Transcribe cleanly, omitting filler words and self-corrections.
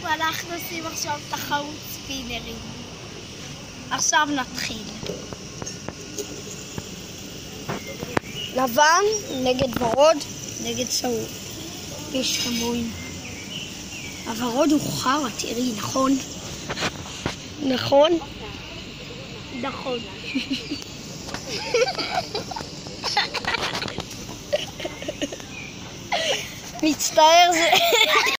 ואנחנו עושים עכשיו תחרות ספינרים. עכשיו נתחיל. לבן נגד ורוד נגד צהוב. יש כמוהם. הוורוד הוא חרא, תראי, נכון? נכון? נכון. מצטער זה...